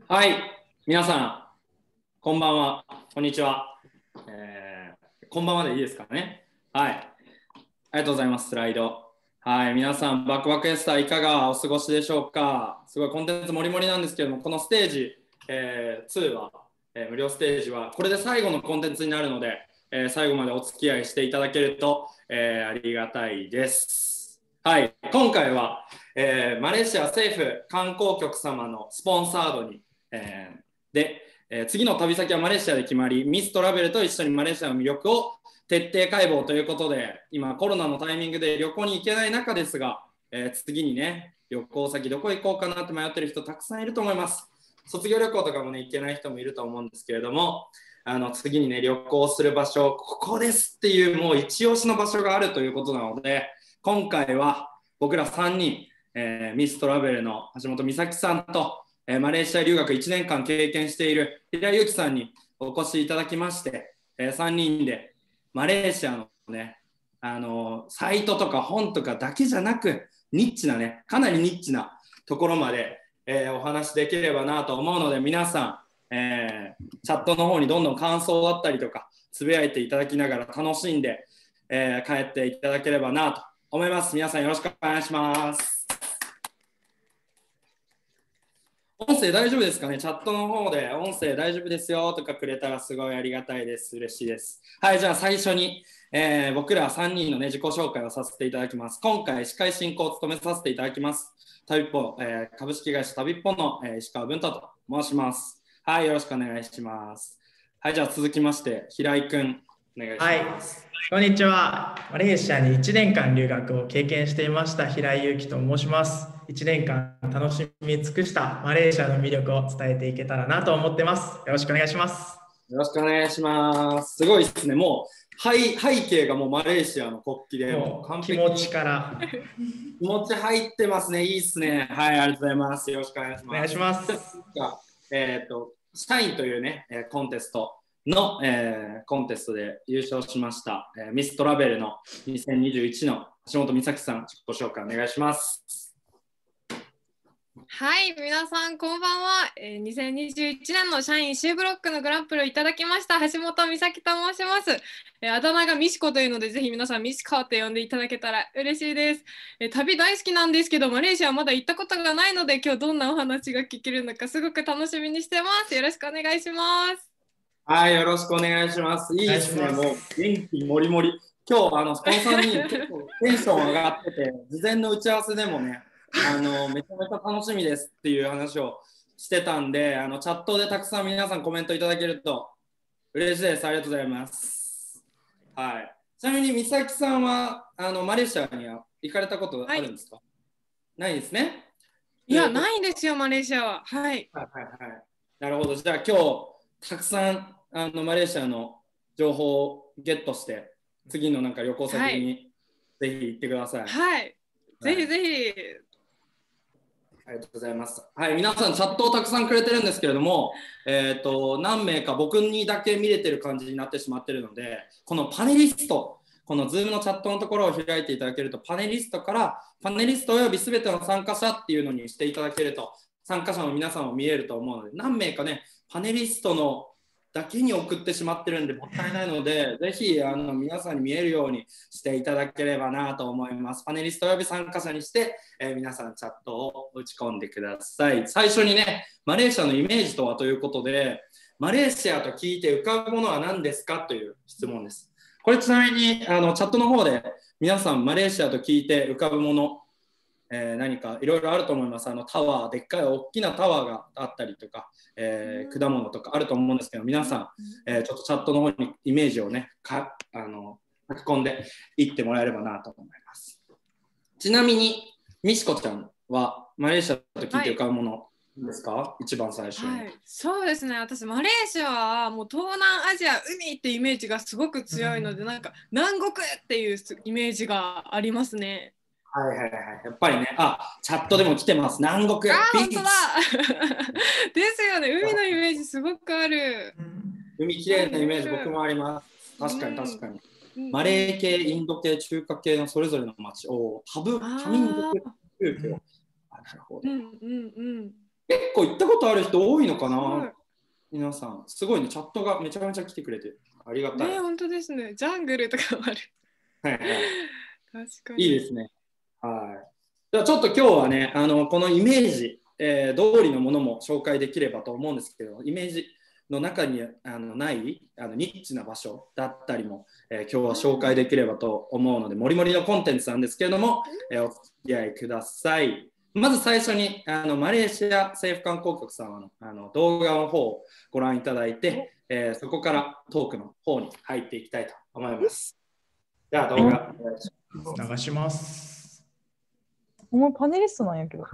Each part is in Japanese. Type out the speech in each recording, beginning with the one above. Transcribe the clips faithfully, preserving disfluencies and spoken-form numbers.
はい、皆さん、こんばんは、こんにちは。えー、こんばんはでいいですかね。はい、ありがとうございます、スライド。はい、皆さん、バクバクエスターいかがお過ごしでしょうか。すごいコンテンツもりもりなんですけれども、このステージ、えー、ツーは、えー、無料ステージは、これで最後のコンテンツになるので、えー、最後までお付き合いしていただけると、えー、ありがたいです。はい、今回は、えー、マレーシア政府観光局様のスポンサードに、えーで、えー、次の旅先はマレーシアで決まり、ミストラベルと一緒にマレーシアの魅力を徹底解剖ということで、今コロナのタイミングで旅行に行けない中ですが、えー、次にね、旅行先どこ行こうかなって迷ってる人たくさんいると思います。卒業旅行とかもね、行けない人もいると思うんですけれども、あの次にね、旅行する場所、ここですっていうもう一押しの場所があるということなので、今回は僕らさんにん、えー、ミストラベルの橋本美咲さんと、マレーシア留学いちねんかん経験している平井由紀さんにお越しいただきまして、さんにんでマレーシアのね、あのサイトとか本とかだけじゃなく、ニッチなね、かなりニッチなところまで、えー、お話できればなと思うので、皆さん、えー、チャットの方にどんどん感想だったりとかつぶやいていただきながら楽しんで、えー、帰っていただければなと思います。皆さんよろしくお願いします。音声大丈夫ですかね。チャットの方で音声大丈夫ですよとかくれたらすごいありがたいです。嬉しいです。はい、じゃあ最初に、えー、僕らさんにんの、ね、自己紹介をさせていただきます。今回司会進行を務めさせていただきます。旅っぽ、えー、株式会社旅っぽの、えー、石川文太と申します。はい、よろしくお願いします。はい、じゃあ続きまして平井くんお願いします。 はい、こんにちは。マレーシアにいちねんかん留学を経験していました平井祐希と申します。いちねんかん楽しみ尽くしたマレーシアの魅力を伝えていけたらなと思ってます。よろしくお願いします。 よろしくお願いします。すごいですね。もう背背景がもうマレーシアの国旗で、 もう完璧に気持ちから気持ち入ってますね。いいですね。はい、ありがとうございます。よろしくお願いします。 お願いします。 えっと、シャインというね、コンテストの、えー、コンテストで優勝しました、えー、ミストラベルのにせんにじゅういちの橋本美咲さん、ご紹介お願いします。 はい、皆さんこんばんは。えー、にせんにじゅういちねんの社員 C ブロックのグランプリをいただきました橋本美咲と申します。えー、あだ名がミシコというので、ぜひ皆さんミシコって呼んでいただけたら嬉しいです。えー、旅大好きなんですけど、マレーシアまだ行ったことがないので、今日どんなお話が聞けるのかすごく楽しみにしてます。よろしくお願いします。 はい、よろしくお願いします。いいですね。もう元気もりもり。今日あのスポンサーに結構テンション上がってて、事前の打ち合わせでもね、あのめちゃめちゃ楽しみですっていう話をしてたんで、あのチャットでたくさん皆さんコメントいただけると嬉しいです。ありがとうございます。はい。ちなみに美咲さんはあのマレーシアには行かれたことあるんですか？はい、ないですね。 いや、ないんですよ、マレーシアは。はい。 はいはいはい。なるほど。じゃあ今日たくさんあのマレーシアの情報をゲットして次のなんか旅行先にぜひ行ってください。 はい。はい、ぜひぜひ。 ありがとうございます。はい、皆さんチャットをたくさんくれてるんですけれども、えーと、何名か僕にだけ見れてる感じになってしまってるので、このパネリスト、この Zoom のチャットのところを開いていただけると、パネリストからパネリストおよびすべての参加者っていうのにしていただけると、参加者の皆さんも見えると思うので、何名かね、パネリストのだけに送ってしまってるんでもったいないので、ぜひあの皆さんに見えるようにしていただければなと思います。パネリストおよび参加者にして、えー、皆さんチャットを打ち込んでください。最初にね、マレーシアのイメージとはということで、マレーシアと聞いて浮かぶものは何ですかという質問です。これちなみにあのチャットの方で皆さんマレーシアと聞いて浮かぶもの、えー、何かいろいろあると思います。あのタワー、でっかい大きなタワーがあったりとか、えー、果物とかあると思うんですけど、皆さん、えー、ちょっとチャットの方にイメージをね、かあの書き込んでいってもらえればなと思います。ちなみにミシコちゃんはマレーシアと聞いて浮かぶものですか？はい、一番最初に、 はい、そうですね。私マレーシアはもう東南アジア海ってイメージがすごく強いので、うん、なんか南国っていうイメージがありますね。 はいはいはい、やっぱりね、あ、チャットでも来てます。南国。 あ、本当だ。ですよね。海のイメージすごくある。 海きれいなイメージ僕もあります。確かに確かに。うん、マレー系、インド系、中華系のそれぞれの街を多分多民族宗教。あ、なるほど。うんうんうん。結構行ったこことある人多いのかすごいな。皆さんすごいね、チャットがめちゃめちゃ来てくれてありがたい。 ね、本当ですね。ジャングルとかもある。 はいはい、 確かに。 いいですね。はい。じゃあちょっと今日はね、あのこのイメージ、えー、通りのものも紹介できればと思うんですけど、イメージの中にあのないあのニッチな場所だったりも、えー、今日は紹介できればと思うので、もりもりのコンテンツなんですけれども、えー、お付き合いください。まず最初にあのマレーシア政府観光局様のあの動画の方をご覧いただいて、えー、そこからトークの方に入っていきたいと思います。じゃあ動画お願いします。 流します。 お前パネリストなんやけど。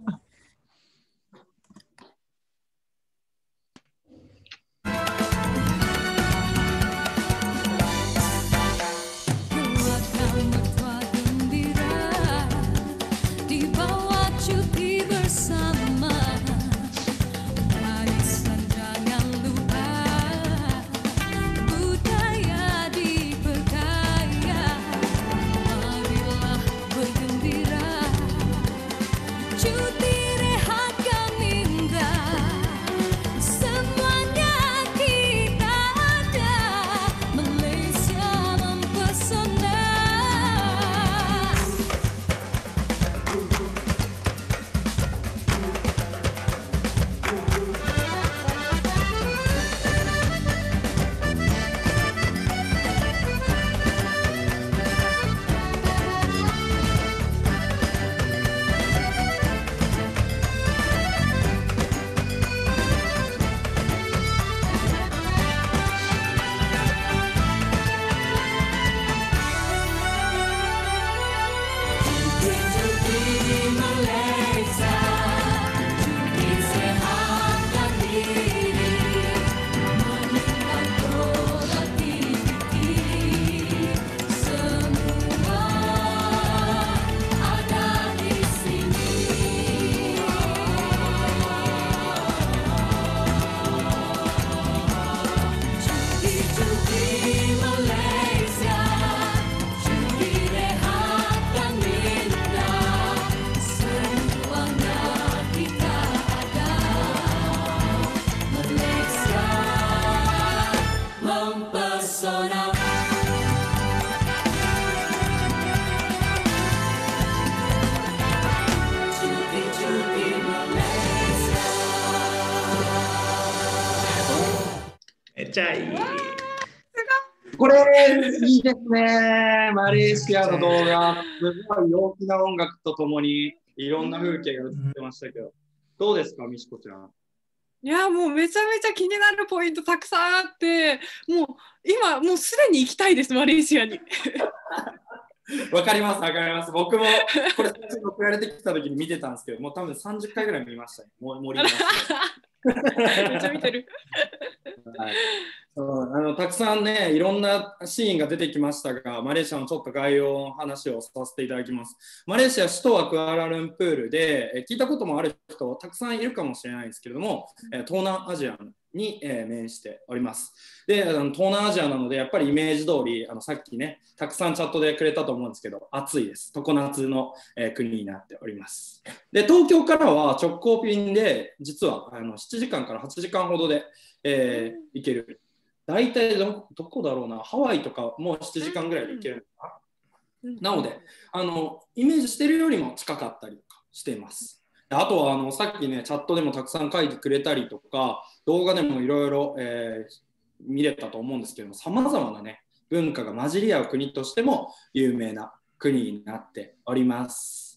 めっちゃいい。 これいいですね。マレーシアの動画、すごい陽気な音楽とともにいろんな風景が映ってましたけど、どうですか、みしこちゃん。 いや、もうめちゃめちゃ気になるポイントたくさんあって、もう今もうすでに行きたいです、マレーシアに。 わかります、わかります。僕もこれ送られてきた時に見てたんですけど、もう多分さんじゅっかいぐらい見ましたね。もう森のめっちゃ見てる。 はい、そうあのたくさんね、いろんなシーンが出てきましたが、マレーシアのちょっと概要の話をさせていただきます。マレーシア首都はクアラルンプールで、え聞いたこともある人たくさんいるかもしれないんですけれども、え東南アジアに、え面しております。で、あの東南アジアなので、やっぱりイメージ通り、あのさっきね、たくさんチャットでくれたと思うんですけど、暑いです。常夏の、えー、国になっております。で、東京からは直行便で、実はあのしちじかんからはちじかんほどで、えー、行ける。大体 ど, どこだろうな、ハワイとかもしちじかんぐらいで行けるのかな。なのであの、イメージしているよりも近かったりとかしています。あとはあのさっきね、チャットでもたくさん書いてくれたりとか、動画でもいろいろ見れたと思うんですけども、さまざまなね、文化が混じり合う国としても有名な国になっております。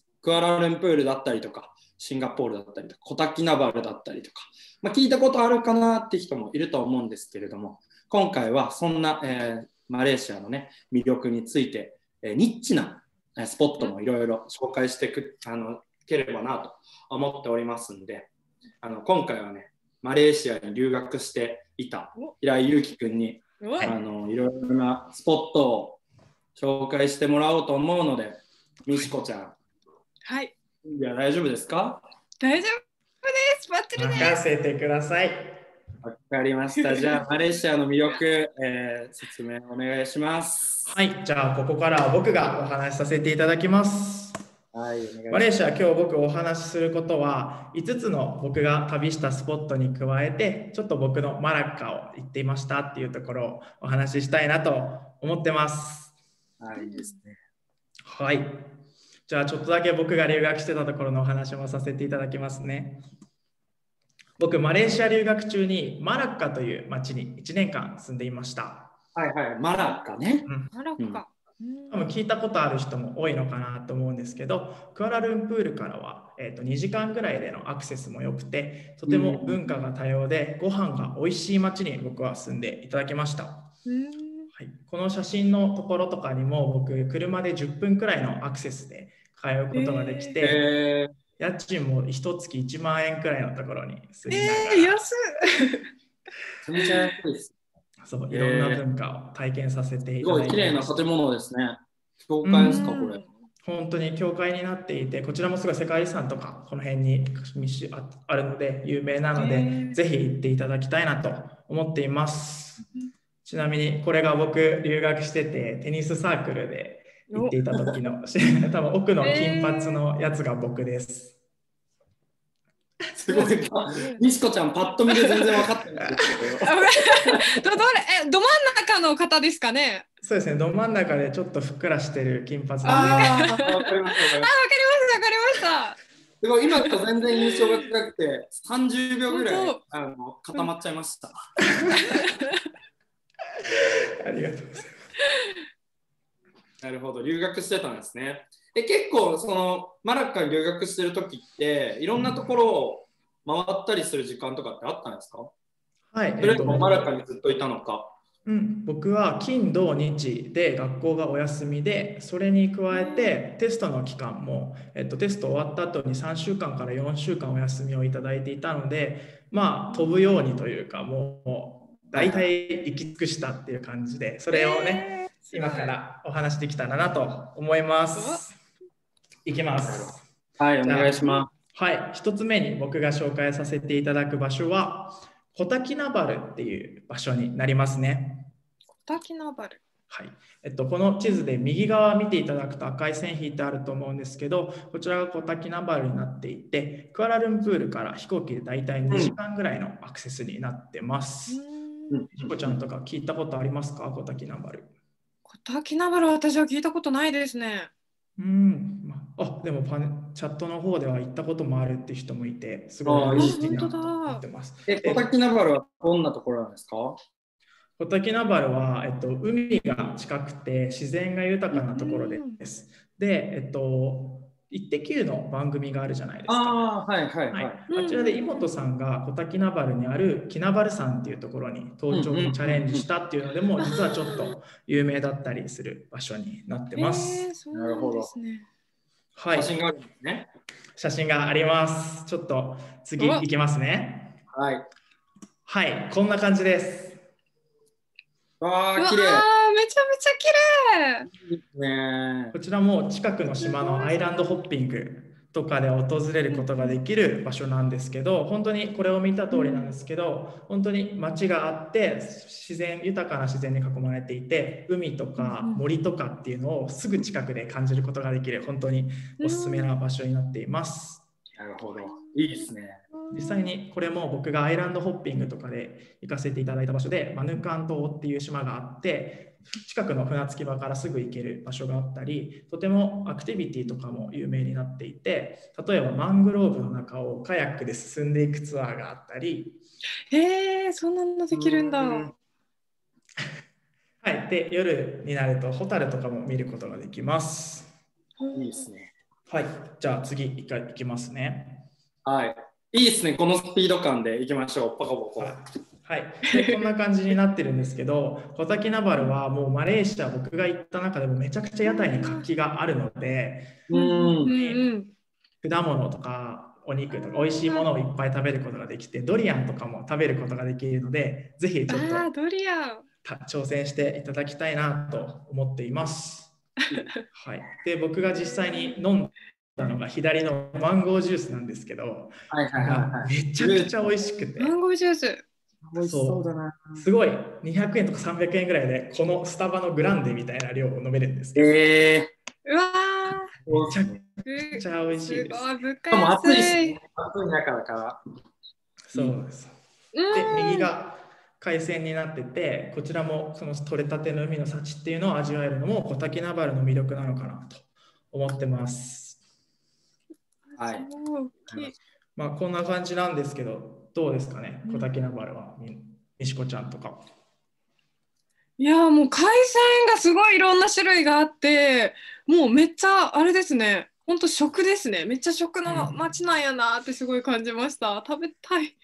クアラルンプールだったりとか、シンガポールだったりとか、コタキナバルだったりとか、まあ、聞いたことあるかなって人もいると思うんですけれども、今回はそんな、えー、マレーシアのね、魅力について、えー、ニッチなスポットもいろいろ紹介してくあのければなと思っておりますんで、あの今回はね、マレーシアに留学していた平井祐希君にあのいろいろなスポットを紹介してもらおうと思うので、みしこちゃん、 はい、 いや大丈夫ですか？ 大丈夫です。バッチリです。 任せてください。 わかりました。じゃあマレーシアの魅力、えー、説明お願いします。 はい、じゃあここからは僕がお話しさせていただきます。 ははい、お願いします。 マレーシア、今日僕お話しすることはいつつの僕が旅したスポットに加えて、ちょっと僕のマラッカを行っていましたっていうところをお話ししたいなと思ってます。 はい、いいですね。 はい。じゃあちょっとだけ僕が留学してたところのお話もさせていただきますね。僕、マレーシア留学中にマラッカという町にいちねんかん住んでいました。 はいはい、マラッカね。 うん、 マラッカ。 多分聞いたことある人も多いのかなと思うんですけど、クアラルンプールからは、えー、とにじかんぐらいでのアクセスも良くて、とても文化が多様で、ご飯が美味しい町に僕は住んでいただきました。はい、この写真のところとかにも僕、車でじゅっぷんくらいのアクセスで通うことができて、えー、家賃もいちがついちまんえんくらいのところに住みながら、 えー、安い。めちゃめちゃ安いです。 そう、いろんな文化を体験させていただいて、 すごい綺麗な建物ですね。教会ですか、これ。 本当に教会になっていて、こちらもすごい世界遺産とかこの辺にあるので有名なので、ぜひ行っていただきたいなと思っています。ちなみにこれが僕留学しててテニスサークルで行っていた時の多分奥の金髪のやつが僕です。 すごい。みしこちゃん、パッと見で全然分かってないですけど。 ど、どれ、え、ど真ん中の方ですかね。 そうですね、ど真ん中でちょっとふっくらしてる金髪の。 ああ、わかりました。 あ、わかりました、わかりました。 すごい、今と全然印象が違くて、さんじゅうびょうぐらいあの固まっちゃいました。 ありがとうございます。 なるほど、留学してたんですね。え、結構そのマラッカに留学してる時っていろんなところを回ったりする時間とかってあったんですか？ はい。 それともマラッカにずっといたのか？ うん、僕は金土日で学校がお休みで、それに加えてテストの期間も、えっと、テスト終わった後にさんしゅうかんからよんしゅうかんお休みをいただいていたので、まあ飛ぶようにというか、もう大体行き尽くしたっていう感じで、それをね、えー、今からお話できたらなと思います。いきます。 はい、お願いします。 はい、一つ目に僕が紹介させていただく場所はコタキナバルっていう場所になりますね。 コタキナバル。 はい、えっと、この地図で右側見ていただくと赤い線引いてあると思うんですけど、こちらがコタキナバルになっていて、クアラルンプールから飛行機でだいたいにじかんぐらいのアクセスになってます。ひこちゃんとか聞いたことありますか？コタキナバル。 コタキナバル、私は聞いたことないですね。 うん、あ、でもパネチャットの方では行ったこともあるって人もいて、すごい嬉しいなと思ってます。 え、コタキナバルはどんなところなんですか？ コタキナバルは、えっと、海が近くて自然が豊かなところです。で、えっと、イッテ Q の番組があるじゃないですか。 あ、はいはいはい、 はい、あちらで井本さんがコタキナバルにあるキナバル山っていうところに登頂にチャレンジしたっていうのでも、実はちょっと有名だったりする場所になってます。 えー、そうなんですね。 はい、 写真があるんですね。 写真があります。ちょっと次いきますね。 はい。 はい、こんな感じです。 わあ、綺麗。 めちゃめちゃ綺麗。ね、 こちらも近くの島のアイランドホッピングとかで訪れることができる場所なんですけど、本当にこれを見た通りなんですけど、本当に街があって自然豊かな自然に囲まれていて、海とか森とかっていうのをすぐ近くで感じることができる、本当におすすめな場所になっています。 なるほど、いいですね。 実際にこれも僕がアイランドホッピングとかで行かせていただいた場所で、マヌカン島っていう島があって、近くの船着き場からすぐ行ける場所があったり、とてもアクティビティとかも有名になっていて、例えばマングローブの中をカヤックで進んでいくツアーがあったり。 へえー、そんなのできるんだ。 はい、で夜になるとホタルとかも見ることができます。 いいですね。 はい、じゃあ次いきますね。 はい、いいですね。このスピード感でいきましょう。パコパコ。 はいはい、でこんな感じになってるんですけど、コタキナバルはもうマレーシア、僕が行った中でもめちゃくちゃ屋台に活気があるので、 うん果物とかお肉とか美味しいものをいっぱい食べることができて、ドリアンとかも食べることができるので、ぜひちょっとドリアン挑戦していただきたいなと思っています。はい、で僕が実際に飲んだのが左のマンゴージュースなんですけど、 はいはいはいはい、 めちゃくちゃ美味しくて、 マンゴージュース美味しそうだな。 すごいにひゃくえんとかさんびゃくえんぐらいでこのスタバのグランデみたいな量を飲めるんですけど、 えー、 うわめちゃくめちゃ美味しいです。 すごい、物価しかも暑いし、 安い。 ね、暑い中だから。 そうです。 うんで、右が海鮮になってて、こちらもその取れたての海の幸っていうのを味わえるのも小滝名原の魅力なのかなと思ってます。 はい。 すごい大きい。 まあこんな感じなんですけど、どうですかね、 うん小滝名原は、みしこちゃんとか。 いやもう海鮮がすごいいろんな種類があって、もうめっちゃあれですね、ほんと食ですね。めっちゃ食の街なんやなってすごい感じました。食べたい。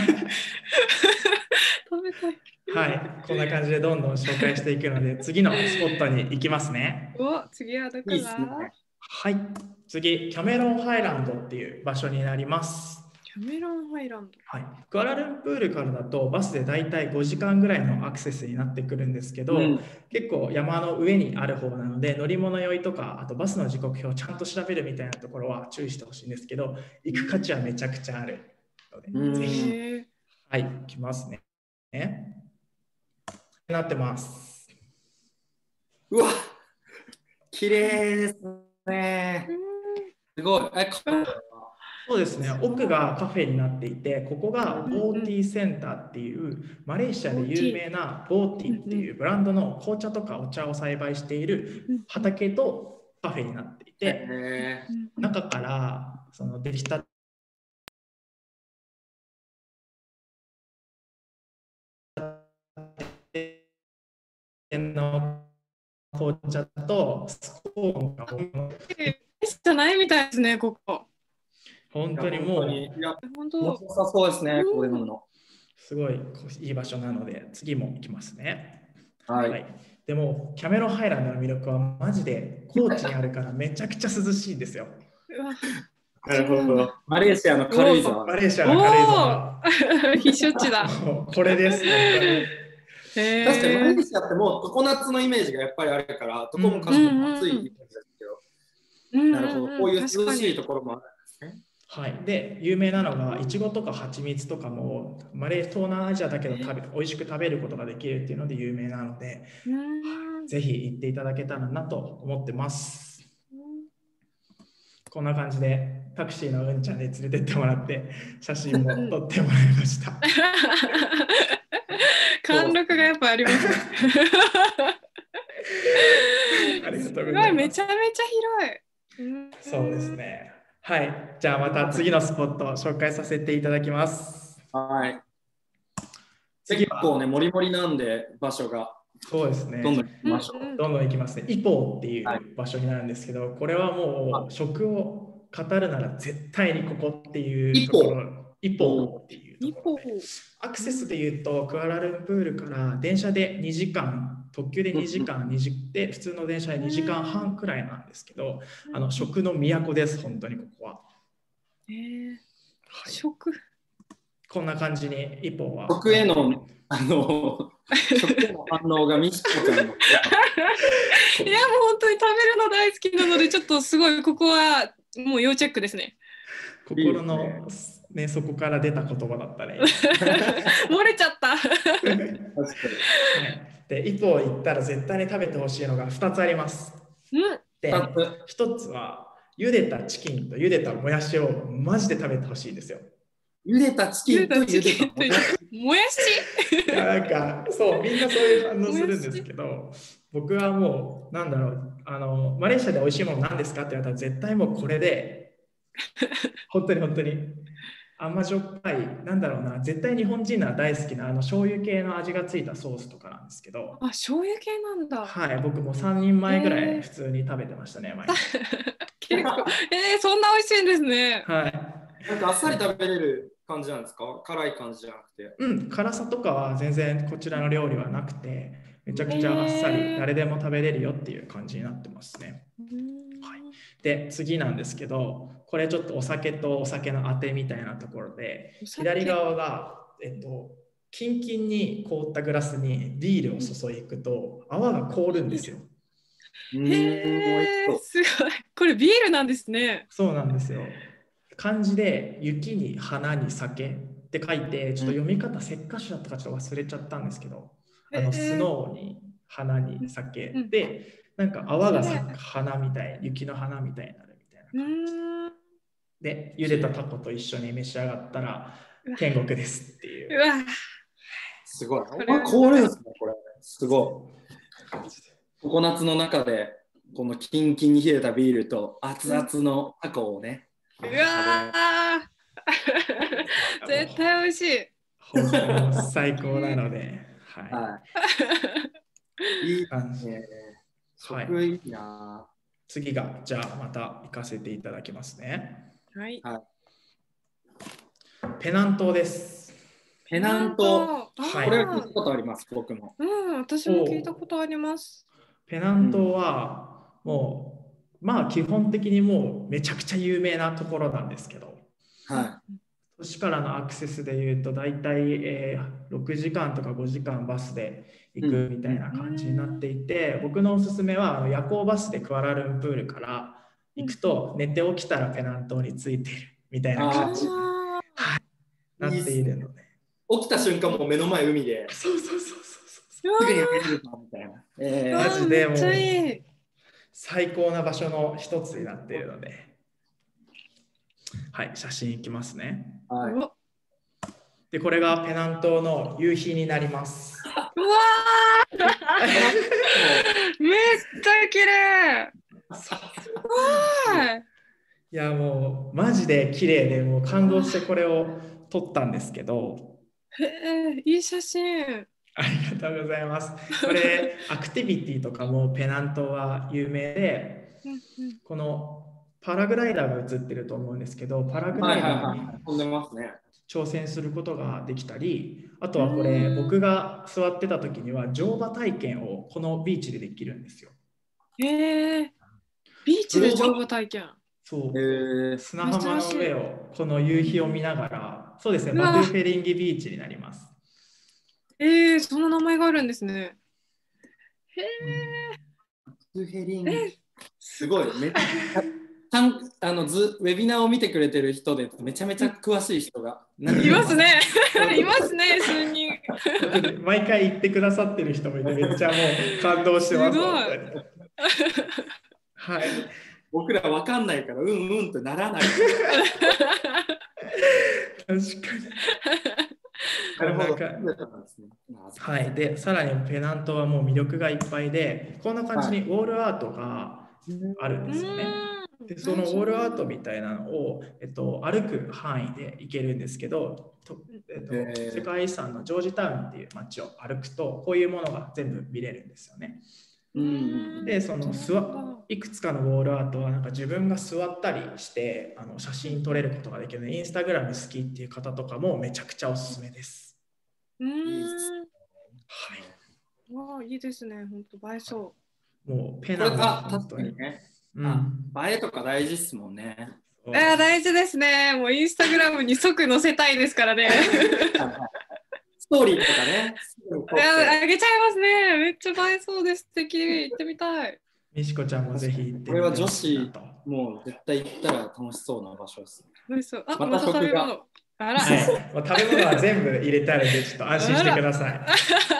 食べたい。 はい、こんな感じでどんどん紹介していくので、次のスポットに行きますね。 お、次はどこいいですね。 だ？ はい、次、キャメロンハイランドっていう場所になります。 キャメロンハイランド。 はい、クアラルンプールからだとバスでだいたいごじかんぐらいのアクセスになってくるんですけど、 うん、 結構山の上にある方なので乗り物酔いとかあとバスの時刻表をちゃんと調べるみたいなところは注意してほしいんですけど、行く価値はめちゃくちゃあるので、 うん、 ぜひ、 へーはい、来ますね。ねなってます。 うわ、綺麗ですね。すごい。え、カフェはそうですね、奥がカフェになっていて、ここがボーティーセンターっていうマレーシアで有名なボーティーっていうブランドの紅茶とかお茶を栽培している畑とカフェになっていて、 へー中からその出来たての紅茶とスコーンがじゃないみたいですね、ここ。 本当にもういや、 本面当。 白さそうですね、ここで飲むの。 すごいいい場所なので次も行きますね。 はい。 はい、でもキャメロンハイランドの魅力はマジで高地にあるからめちゃくちゃ涼しいんですよ。 うわなるほど。マレーシアの軽井沢。 マレーシアの軽井沢。 おー避暑地だ。 これです。 へー確かにマレーシアってもう常夏のイメージがやっぱりあるから、どこもかしこも暑いイメージだけど、 うんうんうんなるほど。こういう涼しいところもあるんですね。 はい、で有名なのがいちごとか蜂蜜とかもマレー東南アジアだけど食べ美味しく食べることができるっていうので有名なので、 うんぜひ行っていただけたらなと思ってます。こんな感じでタクシーのうんちゃんで連れてってもらって写真も撮ってもらいました。 貫禄がやっぱありますね。 ありがとうごすございます。 い、めちゃめちゃ広い。うんそうですね。はい、じゃあまた次のスポットを紹介させていただきます。 はい。 次は結構ね、もりもりなんで、場所が。 そうですね。 どんどん行きましょう。 うんうんどんどん行きますね。イポーっていう場所になるんですけど、これはもう食を語るなら絶対にここっていうところ、イポーっていうと一ころ歩。 で、アクセスで言うと、クアラルンプールから電車でにじかん、特急でにじかん、にじで普通の電車でにじかんはんくらいなんですけど、あの食の都です、本当にここは。 えー、 はい、 食。 こんな感じにイポーは。 食への、あの、食への反応がミシコちゃんの。 いや、もう本当に食べるの大好きなので、ちょっとすごい、ここはもう要チェックですね。 心のね、そこから出た言葉だったね。 漏れちゃった。 確かに。 はい、で、イポー行ったら絶対に食べてほしいのがふたつあります。 うん。 で二つ、 ひとつは茹でたチキンと茹でたもやしをマジで食べてほしいですよ。 茹でたチキンと茹でたもやし。 もやし。 いやなんかそうみんなそういう反応するんですけど、僕はもうなんだろうあのマレーシアで美味しいもの何ですかって言われたら絶対もうこれで本当に本当に甘じょっぱいなんだろうな絶対日本人なら大好きなあの醤油系の味がついたソースとかなんですけど、 あ、醤油系なんだ。 はい僕もさんにんまえぐらい普通に食べてましたね、毎日。 結構。えー、そんな美味しいんですね。 はいなんかあっさり食べれる感じなんですか？辛い感じじゃなくて。 うん、辛さとかは全然こちらの料理はなくてめちゃくちゃあっさり誰でも食べれるよっていう感じになってますね。はい、で次なんですけどこれちょっとお酒とお酒のあてみたいなところで左側が、えっと、キンキンに凍ったグラスにビールを注いくと泡が凍るんですよ。 うーん、美味しそう。 すごい。これビールなんですね。 そうなんですよ。漢字で雪に花に酒って書いてちょっと読み方石化種だったかちょっと忘れちゃったんですけど、あのスノーに花に酒でなんか泡が咲く花みたい雪の花みたいになるみたいなうーん。 で、茹でたタコと一緒に召し上がったら天国ですっていうう。 わ。 すごい。 これは凍るんですね、これ。すごい。ココナッツの中で、このキンキンに冷えたビールと熱々のタコをね。 うわー。絶対美味しい。 本当にもう最高なので、ははい。いい感じね。 はい食いいな。 次が、じゃあまた行かせていただきますね。 はい。 ペナン島です。 ペナント。 はいこれは聞いたことあります、僕も。 うん、私も聞いたことあります。 ペナン島はもう、まあ基本的にもうめちゃくちゃ有名なところなんですけど、 は都市からのアクセスでいうと大体、えー、ろくじかんとかごじかんバスで行くみたいな感じになっていて、僕のおすすめはあの夜行バスでクアラルンプールから行くと寝て起きたらペナン島に着いているみたいな感じにあなっているので、 い。起きた瞬間もう目の前海で、 そうそうそうそうそうすぐに入れるかみたいな。えーマジでもうめっちゃいい。 最高な場所の一つになっているので、はい、写真いきますね。 ーはい。 うわで、これがペナン島の夕日になります。 うわーめっちゃ綺麗。すごい。 いやもうマジで綺麗でもう感動してこれを撮ったんですけど、 へえ、いい写真。 ありがとうございます。これアクティビティとかもペナン島は有名で、 うんうんこのパラグライダーが映ってると思うんですけど、パラグライはいはいダーにはい。飛んでますね。 挑戦することができたり、あとはこれ僕が座ってた時には乗馬体験をこのビーチでできるんですよ。 へえ、ビーチで乗馬体験。 そうえー、 砂浜の上をこの夕日を見ながら、そうですね、 うわバトゥフェリンギビーチになります。 えー、その名前があるんですね。へえ、 スヘリンすごい。めっちゃたんあのずウェビナーを見てくれてる人でめちゃめちゃ詳しい人がいますね。いますね、数人。 毎回言ってくださってる人もいて、めっちゃもう感動してます。 すごい本当にはい。 僕らわかんないからうんうんってならない。 確かに。 なるほど。 こんなかははい。で、さらにペナントはもう魅力がいっぱいで、こんな感じにウォールアートがあるんですよね。で、そのウォールアートみたいなのを、えっと、歩く範囲で行けるんですけど、とえっとへー世界遺産のジョージタウンっていう街を歩くと、こういうものが全部見れるんですよね。 うんで、その座いくつかのウォールアートはなんか自分が座ったりしてあの写真撮れることができるので、インスタグラム好きっていう方とかもめちゃくちゃおすすめです。 うーん。 はい。 わあ、いいですね。本当映えそもうペこれナはあ確本当に。 かにね。 うんあ映えとか大事っすもんね。 う。えー、大事ですね。もうインスタグラムに即載せたいですからね。 ストーリーとかね。 いや、あげちゃいますね。めっちゃ映えそうです。素敵。行ってみたい。 みしこちゃんもぜひ行ってみてこれは女ほしいな子と。 もう絶対行ったら楽しそうな場所ですね。 美味しそう。あ、 またまた食べ食が物。あら。 はい、もう食べ物は全部入れてあるんで、ちょっと安心してください。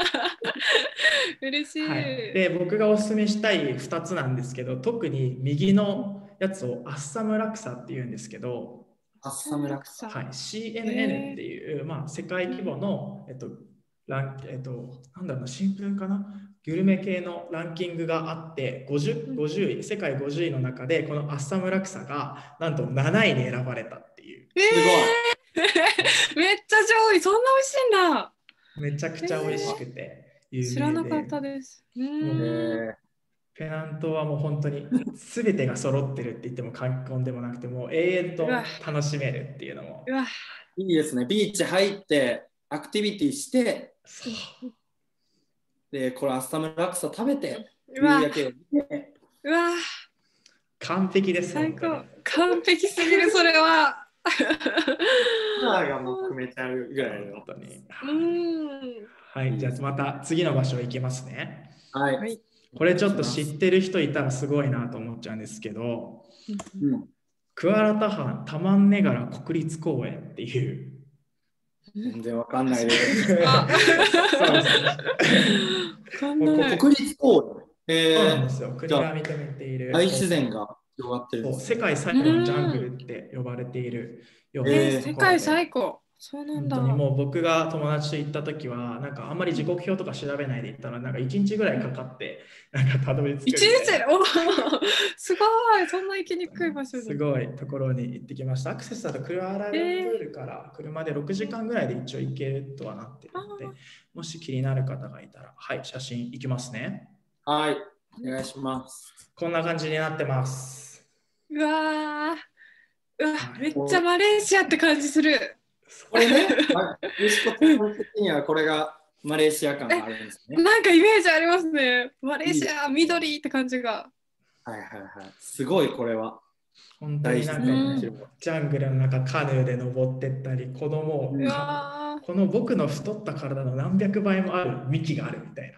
嬉しい。 はい、で、僕がおすすめしたいふたつなんですけど、特に右のやつをアッサムラクサっていうんですけど、 アッサムラクサ。 はい、シーエヌエヌ っていう、まあ、世界規模の、えっとランえっと、なんだろうな、新聞かな、グルメ系のランキングがあって、ごじゅう、ごじゅうい、世界ごじゅういの中で、このアッサムラクサがなんとなないに選ばれたっていう。 えー、めっちゃ上位。そんな美味しいんだ。 めちゃくちゃ美味しくて有名で、 知らなかったです。うえーん。 ーペナントはもう本当に全てが揃ってるって言っても過言でもなくて、もう永遠と楽しめるっていうのもうわ。 いいですね。ビーチ入ってアクティビティしてそうでこれアッサムラクサ食べて夕うわ。 焼けを見てうわ。 完璧です。 最高本。 完璧すぎる、それは。 ツアーがもう組めちゃうぐらいの。 当に。 うーん。 はい、じゃあまた次の場所行きますね。 はい。 はいこれちょっと知ってる人いたらすごいなと思っちゃうんですけど、 うん、 クアラタハンタマンネガラ国立公園っていう。 全然わかんないです。 あそうですわかんない。 国立公園。えそうなんでー、 すよ。国が認めている。 大自然が広がってるんそうですね。 世界最古のジャングルって呼ばれているようなえーところで世界最古。そうなんだ。 本当にもう僕が友達と行った時はなんかあんまり時刻表とか調べないで行ったらなんかいちにちぐらいかかってなんかたどり着くみ一たいな日おーすごい、そんな行きにくい場所すに。 ごいところに行ってきました。アクセスだとクアラルンプールから車でろくじかんぐらいで一応行けるとはなっているので、もし気になる方がいたら、はい、写真いきますね。 はい、お願いします。 こんな感じになってます。 うわー、うわ、 はいめっちゃマレーシアって感じする。 これね、西子さん的にはこれがマレーシア感があるんですね。 なんかイメージありますね。マレーシア、緑って感じが。 はいはいはい。すごいこれは。 本当になんか、ねうんジャングルの中カヌーで登ってったり、子供をうわーこの僕の太った体の何百倍もある幹があるみたいな。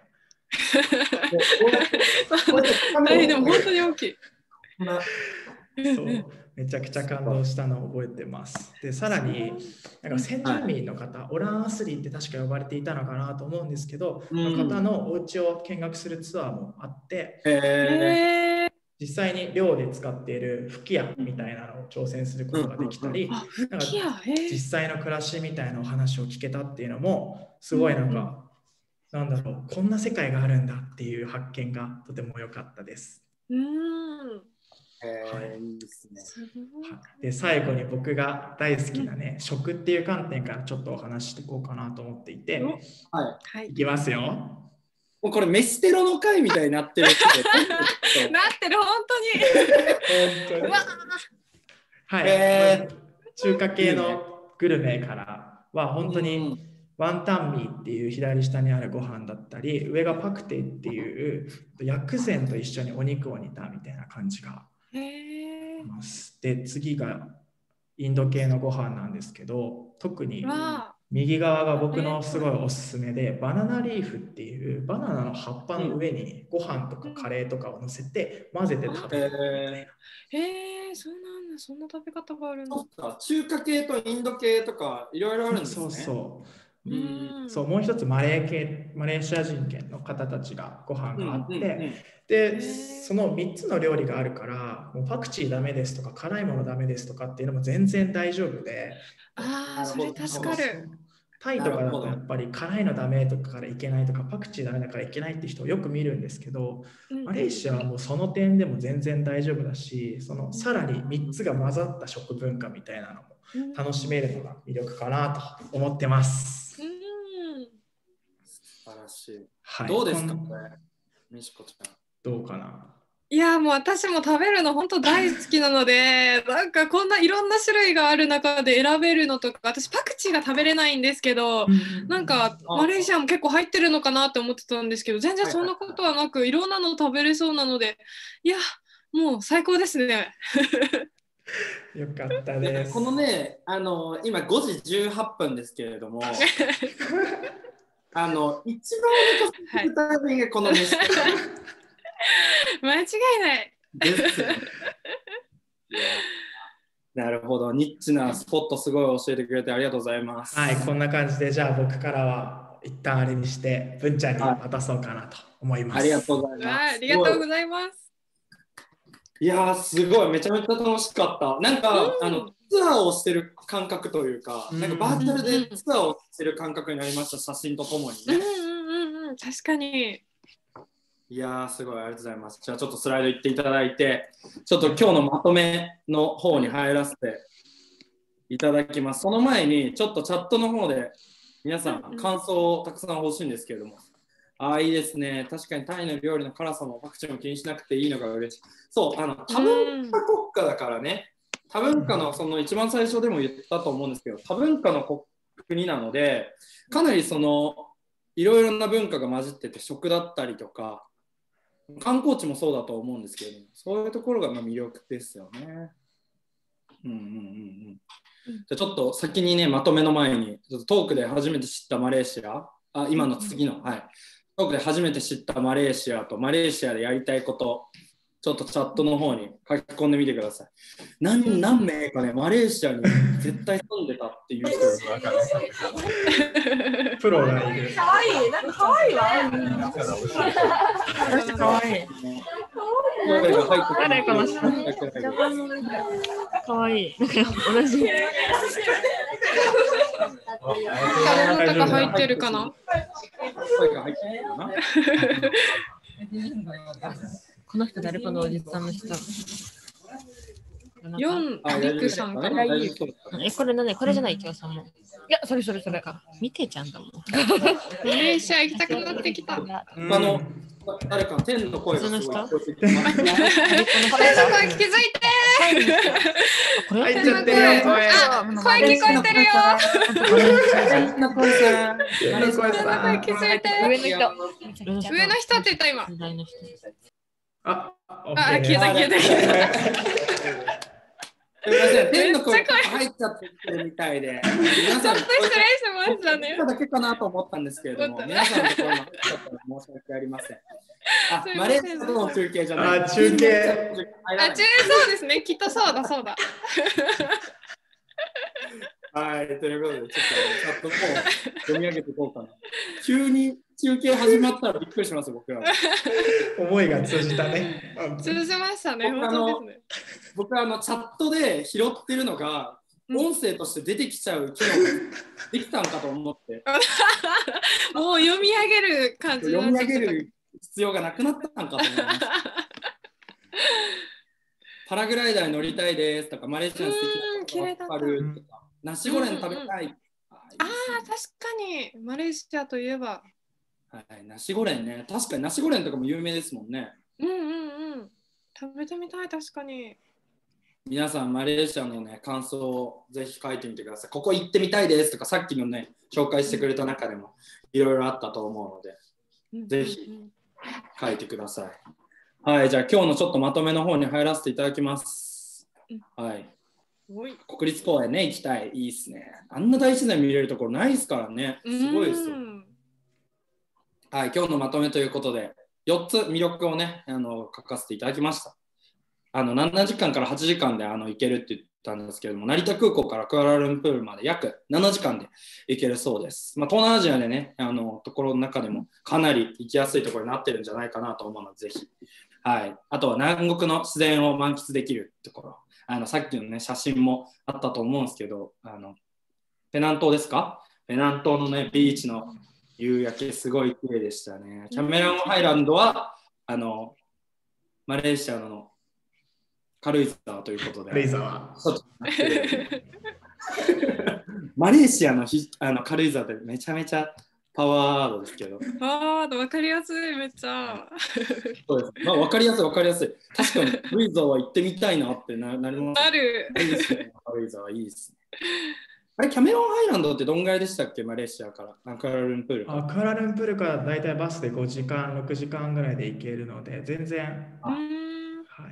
はい、でも本当に大きい。 そうめちゃくちゃ感動したのを覚えてます。で、さらに、なんか先住民の方、オランアスリーって確か呼ばれていたのかなと思うんですけど、 うんの方のお家を見学するツアーもあって、 えへー実際に寮で使っている吹き矢みたいなのを挑戦することができたり、 あ、吹なんかき矢、へー実際の暮らしみたいなお話を聞けたっていうのも、すごいなんか、なんだろう、こんな世界があるんだっていう発見がとても良かったです。 うーん。 えー、いいですね。 すごい。 はいで最後に僕が大好きなね、食っていう観点からちょっとお話ししていこうかなと思っていて、 はい。 はいい。きますよ。 もうこれ飯テロの回みたいになってるけどなってる、本当に。 本当にうわはい、 えーまず中華系のグルメからは本当にワンタンミーっていう左下にあるご飯だったり、上がパクテっていう薬膳と一緒にお肉を煮たみたいな感じがーへーます。で、次がインド系のご飯なんですけど、特にうわ右側が僕のすごいおすすめで、バナナリーフっていうバナナの葉っぱの上にご飯とかカレーとかを乗せて混ぜて食べるみたいな。 ーへえ、そうなんだ、そんな食べ方があるんだ。 そっか、中華系とインド系とかいろいろあるんですね。 そうそう。 うんそうもう一つマレー系マレーシア人圏の方たちがご飯があって、 うんうんうんでへーそのみっつの料理があるからもうパクチーダメですとか辛いものダメですとかっていうのも全然大丈夫で、 ああ、それ助かそうる。 タイとかだとやっぱり辛いのダメとかからいけないとかパクチーダメだからいけないって人をよく見るんですけど、マレーシアはもうその点でも全然大丈夫だし、そのさらにみっつが混ざった食文化みたいなのも楽しめるのが魅力かなと思ってます。 うん。 素晴らしい。 はい、 どうですかこんこれ、みしこちゃん。 どうかな。 いや、もう私も食べるの本当大好きなので、なんかこんないろんな種類がある中で選べるのとか、私パクチーが食べれないんですけど、なんかマレーシアも結構入ってるのかなって思ってたんですけど、全然そんなことはなく、いろんなの食べれそうなので、いや、もう最高ですね。 よかったです。 このね、あの今ごじじゅうはっぷんですけれども、あの一番お腹空いてるタイミングがこの飯テロ間違いない。 ですよね。いやなるほど、ニッチなスポットすごい教えてくれてありがとうございます。 はい、こんな感じで、じゃあ僕からは一旦あれにして、文ちゃんに渡そうかなと思います。 ありがとうございわあ、 ます。 ありがとうございます。 いやーすごいめちゃめちゃ楽しかった。なんか、 うんあのツアーをしてる感覚というか、 うんなんかバーチャルでツアーをしてる感覚になりました、写真とともにね。 うんうんうんうん、確かに。 いやーすごいありがとうございます。じゃあちょっとスライド行っていただいて、ちょっと今日のまとめの方に入らせていただきます。その前にちょっとチャットの方で皆さん感想をたくさん欲しいんですけれども、ああいいですね。確かにタイの料理の辛さもパクチーも気にしなくていいのが嬉しい。そう、あの多文化国家だからね。多文化のその一番最初でも言ったと思うんですけど、多文化の国なので、かなりそのいろいろな文化が混じってて、食だったりとか観光地もそうだと思うんですけれども、そういうところがまあ魅力ですよね。うんうんうんうん。じゃあちょっと先にね、まとめの前にちょっとトークで初めて知ったマレーシア、あ今の次の、はい、トークで初めて知ったマレーシアとマレーシアでやりたいことちょっとチャットの方に書き込んでみてください。何何名かね、マレーシアに絶対住んでたっていう人がプロがいる。 かわいい、なんかかわいいわ。 私かわいい。 誰が入って誰かなかわいい。なんか同じ。誰とか入ってるかな。 声が入ってるかな。 この人誰かのおじさんの人。 ヨンリクさんかな。 え、これ何これじゃない今日さんも。いや、それそれそれか。見てちゃんだもん。 マレーシア行きたくなってきた。 他の誰か天の声がすごい聞こえてきます。 天の声気づいてこれ入っちゃってる。 あ、声聞こえてるよ。 天の声さん。 天の声さん。 気づいて。 上の人。 上の人って言った今。 上の人。 あ、 あ、消えた消えた消えすみません、天の声が入っちゃってるみたいで、皆た。ちょさん、 っと失礼しましたね。 だけかなと思ったんですけれども、皆さんのところも入っちゃったら申し訳ありません。あ、マレーシアとの中継じゃない。 あ、中継。 あ、中そうですね。きっとそうだそうだ。 はい、ということで、ちょっとチャットも読み上げていこうかな。急に中継始まったらびっくりします、僕は。 思いが通じたね。 通じましたね。 僕あの本当ですね。 僕はあのチャットで拾ってるのが、音声として出てきちゃう機能ができたのかと思って、 もう読み上げる感じに読みなっちゃった上げる必要がなくなったのかと思いました。パラグライダーに乗りたいですとか、マレーシアの素敵なところがあるとか、ナシゴレン食べたい。 ああ、確かにマレーシアといえば。 はい、ナシゴレンね。確かにナシゴレンとかも有名ですもんね。 うんうんうん。食べてみたい、確かに。 皆さん、マレーシアのね、感想をぜひ書いてみてください。ここ行ってみたいですとか、さっきのね、紹介してくれた中でもいろいろあったと思うので、ぜひ書いてください。はい、じゃあ今日のちょっとまとめの方に入らせていただきます。はい。国立公園ね、行きたい。いいっすね。あんな大自然見れるところないですからね。すごいですよ。はい、今日のまとめということで、よっつ魅力をね、あの書かせていただきました。あのななじかんからはちじかんであの行けるって言ったんですけれども、成田空港からクアラルンプールまで約ななじかんで行けるそうです。まあ、東南アジアでね、あのところの中でもかなり行きやすいところになってるんじゃないかなと思うので、ぜひ。はい、あとは南国の自然を満喫できるところ。あのさっきのね、写真もあったと思うんですけど、あのペナン島ですか？ペナン島のね、ビーチの夕焼けすごい綺麗でしたね。キャメロンハイランドはあのマレーシアの軽井沢ということで。 軽井沢。 マレーシアのひあの軽井沢ってめちゃめちゃパワーワードですけど。 ああ、わかりやすい、めっちゃ。 そうです。まあ、わかりやすい、わかりやすい。確かに軽井沢は行ってみたいなってななります。 なる。 いいですね。軽井沢いいですね。あれ、キャメロンハイランドってどんぐらいでしたっけ、マレーシアから、クアラルンプールから。 あ、クアラルンプールからだいたいバスでごじかん、ろくじかんぐらいで行けるので、全然。 あ、はい、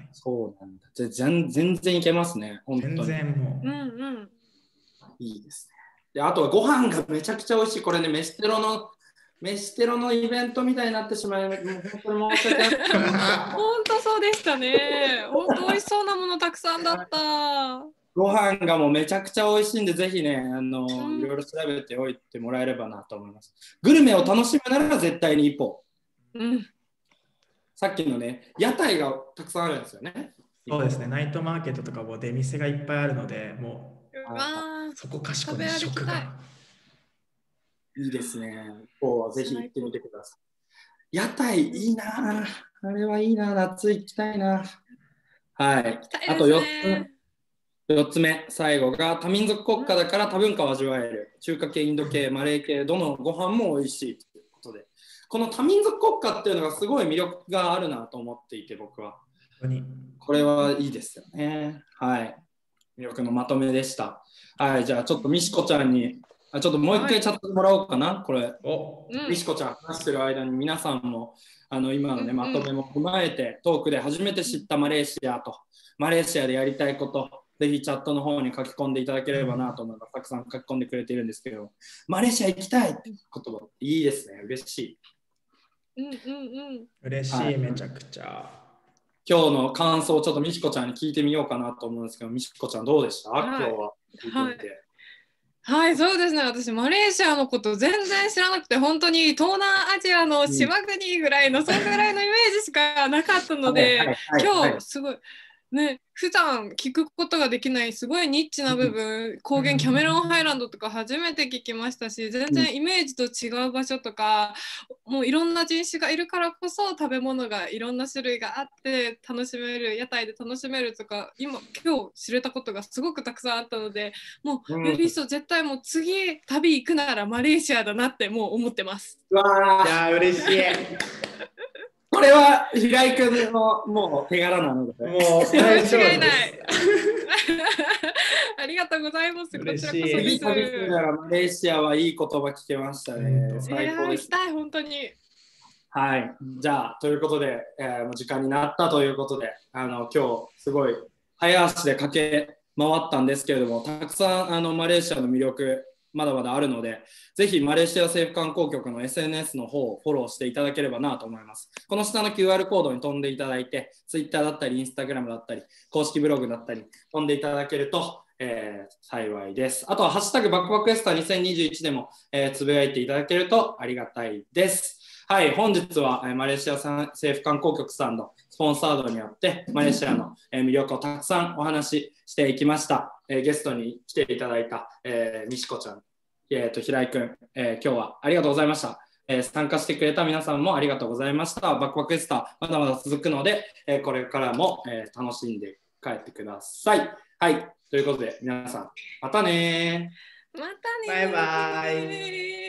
そうなんだ。全全然行けますね、本当に。 全然もう。うんうん。 いいですね。で、あとはご飯がめちゃくちゃ美味しい。これね、飯テロの、飯テロのイベントみたいになってしまい、もう本当に申し訳ない。 本当そうでしたね。本当美味しそうなものたくさんだった。 ご飯がもうめちゃくちゃ美味しいんで、ぜひね、あの、うん、いろいろ調べておいてもらえればなと思います。グルメを楽しむなら絶対に一歩。 うん、 さっきのね、屋台がたくさんあるんですよね。 そうですね、ナイトマーケットとかも出店がいっぱいあるので、もうそこかしこに食が。 いいですね。こうぜひ行ってみてください。屋台いいな。あれはいいな。夏行きたいな。はい。 ね、 あとよっつ。よっつめ、最後が多民族国家だから多文化を味わえる。中華系、インド系、マレー系、どのご飯も美味しいということで。この多民族国家っていうのがすごい魅力があるなと思っていて、僕は。これはいいですよね。はい。魅力のまとめでした。はい。じゃあちょっとみしこちゃんに、あちょっともう一回チャットしてもらおうかな、これ。おみしこちゃん話してる間に皆さんもあの今のね、まとめも踏まえて、トークで初めて知ったマレーシアと、マレーシアでやりたいこと、ぜひチャットの方に書き込んでいただければなと思います。たくさん書き込んでくれているんですけど、マレーシア行きたいって言葉、いいですね。嬉しい。 うんうんうん。 嬉しい、はい、めちゃくちゃ。 今日の感想をちょっとみしこちゃんに聞いてみようかなと思うんですけど、みしこちゃんどうでした、 はい、 今日は聞いてみて。 はい、そうですね。私、マレーシアのこと全然知らなくて、本当に東南アジアの島国ぐらいの、うん、そのぐらいのイメージしかなかったので、はいはいはいはい、今日すごい、ね、普段聞くことができないすごいニッチな部分、うん、高原キャメロンハイランドとか初めて聞きましたし、全然イメージと違う場所とか、もういろんな人種がいるからこそ食べ物がいろんな種類があって楽しめる、屋台で楽しめるとか、今今日知れたことがすごくたくさんあったので、もうより一層絶対もう次旅行くならマレーシアだなってもう思ってます。 うわー、 いやー嬉しい。 これは平井君のもう手柄なので、 もう間違いない。ありがとうございます。 嬉しい。 こちらこそです。 次旅するならマレーシアはいい言葉聞けましたね。 最高です。行きたい、本当に。 はい、じゃあということで、えー、もう時間になったということで、あの今日すごい早足で駆け回ったんですけれども、たくさんあのマレーシアの魅力まだまだあるので、ぜひマレーシア政府観光局の エスエヌエス の方をフォローしていただければなと思います。この下の キューアール コードに飛んでいただいて、Twitter だったり Instagram だったり公式ブログだったり飛んでいただけると、えー、幸いです。あとはハッシュタグバックバックエスタにせんにじゅういちでも、えー、つぶやいていただけるとありがたいです。はい、本日は、えー、マレーシア政府観光局さんのスポンサードによってマレーシアの、えー、魅力をたくさんお話ししていきました。えー、ゲストに来ていただいた、えー、みしこちゃん、えー、と平井くん、えー、今日はありがとうございました。えー、参加してくれた皆さんもありがとうございました。バックバックエスタまだまだ続くので、えー、これからも、えー、楽しんで帰ってください。はい、ということで皆さんまたねまたねバイバイ。